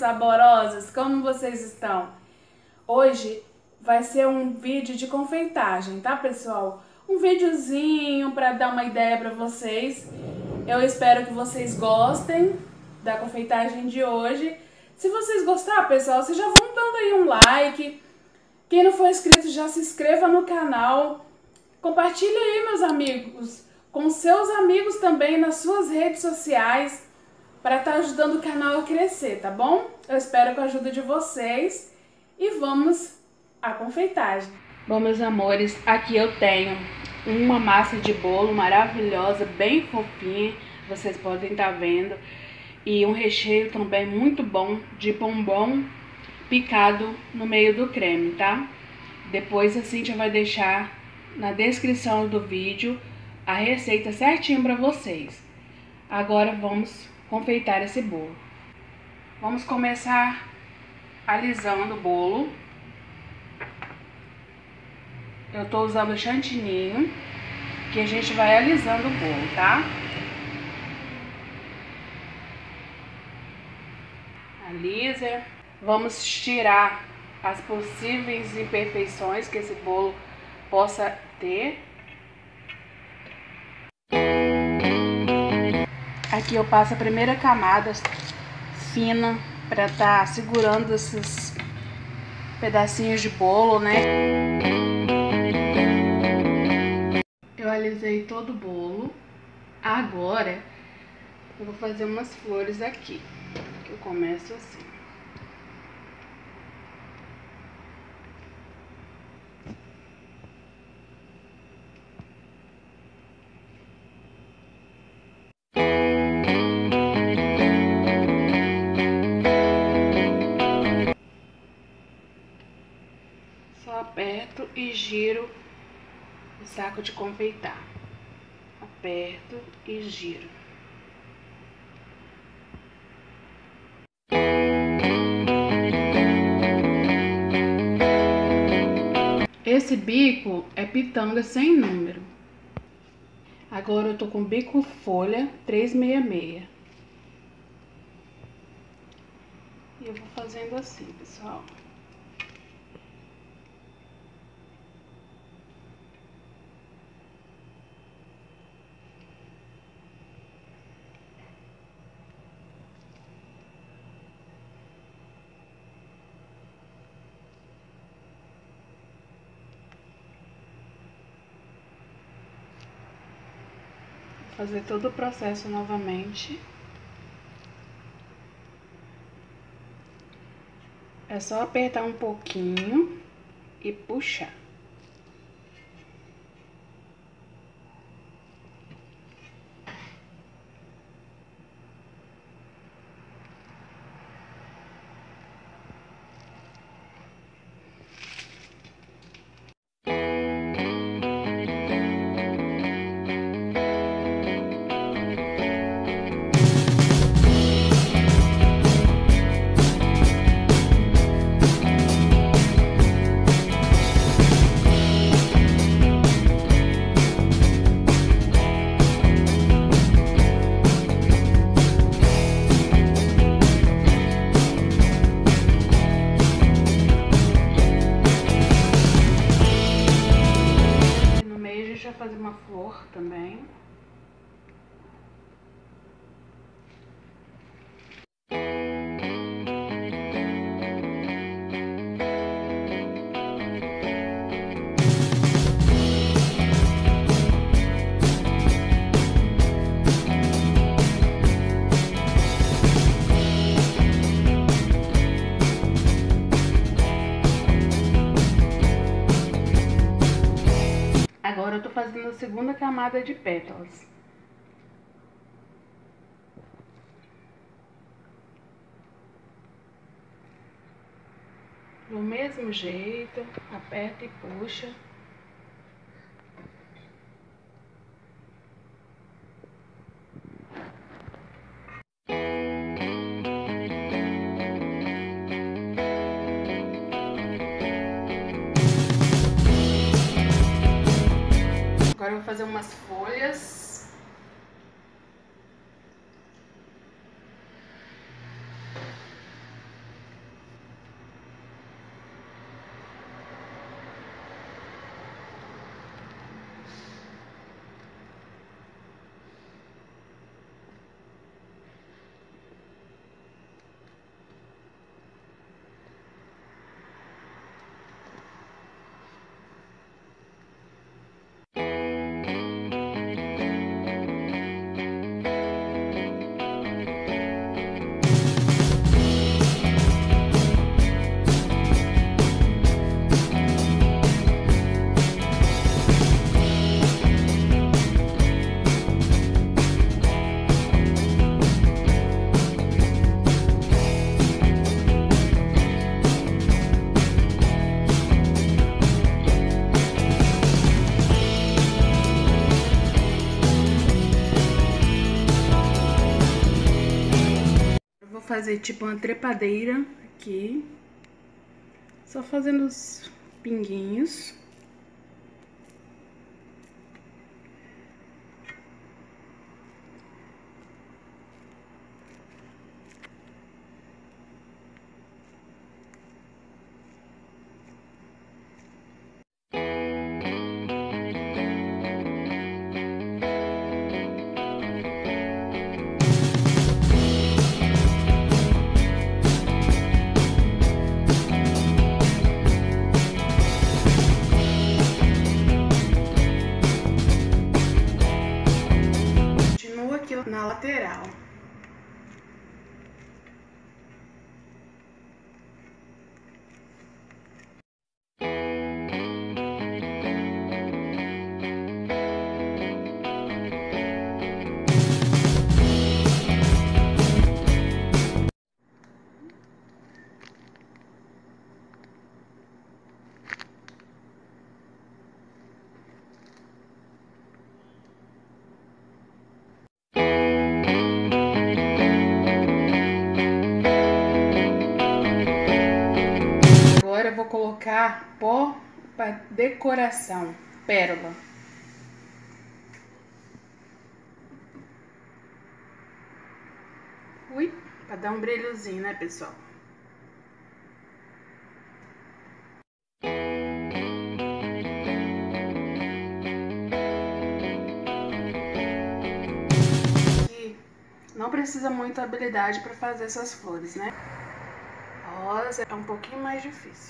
saborosas, como vocês estão? Hoje vai ser um vídeo de confeitagem, tá, pessoal? Um videozinho para dar uma ideia para vocês. Eu espero que vocês gostem da confeitagem de hoje. Se vocês gostarem, pessoal, vocês já vão dando aí um like. Quem não for inscrito, já se inscreva no canal. Compartilhe aí, meus amigos, com seus amigos também nas suas redes sociais, para estar ajudando o canal a crescer, tá bom? Eu espero com a ajuda de vocês e vamos à confeitagem. Bom, meus amores, aqui eu tenho uma massa de bolo maravilhosa, bem fofinha, vocês podem estar vendo, e um recheio também muito bom de bombom picado no meio do creme, tá? Depois a Cíntia vai deixar na descrição do vídeo a receita certinho para vocês. Agora vamos confeitar esse bolo. Vamos começar alisando o bolo. Eu tô usando chantininho, que a gente vai alisando o bolo, tá? Alisa. Vamos tirar as possíveis imperfeições que esse bolo possa ter. Aqui eu passo a primeira camada fina para estar segurando esses pedacinhos de bolo, né? Eu alisei todo o bolo. Agora eu vou fazer umas flores aqui. Eu começo assim. Só aperto e giro o saco de confeitar. Aperto e giro. Esse bico é pitanga sem número. Agora eu tô com bico folha 366. E eu vou fazendo assim, pessoal. Fazer todo o processo novamente. É só apertar um pouquinho e puxar. Fazer uma flor também. Agora eu tô fazendo a segunda camada de pétalas. Do mesmo jeito, aperta e puxa. Agora eu vou fazer umas folhas. fazer tipo uma trepadeira aqui. Só fazendo os pinguinhos. Na lateral. Agora eu vou colocar pó para decoração, pérola. Ui, para dar um brilhozinho, né, pessoal? Aqui não precisa muita habilidade para fazer essas flores, né? Rosa é um pouquinho mais difícil.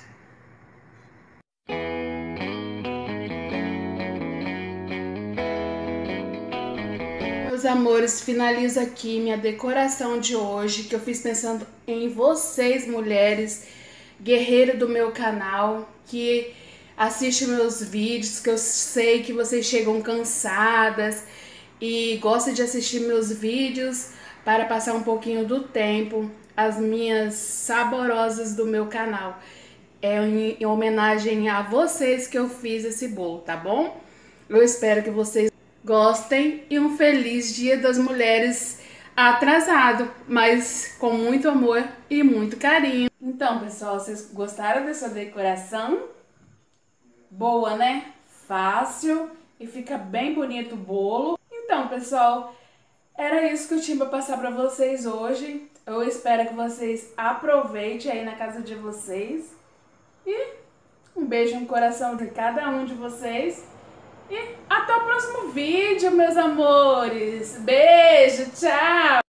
Meus amores, finalizo aqui minha decoração de hoje, que eu fiz pensando em vocês, mulheres, guerreiras do meu canal, que assistem meus vídeos, que eu sei que vocês chegam cansadas e gostam de assistir meus vídeos para passar um pouquinho do tempo, as minhas saborosas do meu canal. É em homenagem a vocês que eu fiz esse bolo, tá bom? Eu espero que vocês gostem e um feliz Dia das Mulheres atrasado, mas com muito amor e muito carinho. Então, pessoal, vocês gostaram dessa decoração? Boa, né? Fácil e fica bem bonito o bolo. Então, pessoal, era isso que eu tinha para passar para vocês hoje. Eu espero que vocês aproveitem aí na casa de vocês. E um beijo no coração de cada um de vocês. E até o próximo vídeo, meus amores. Beijo, tchau!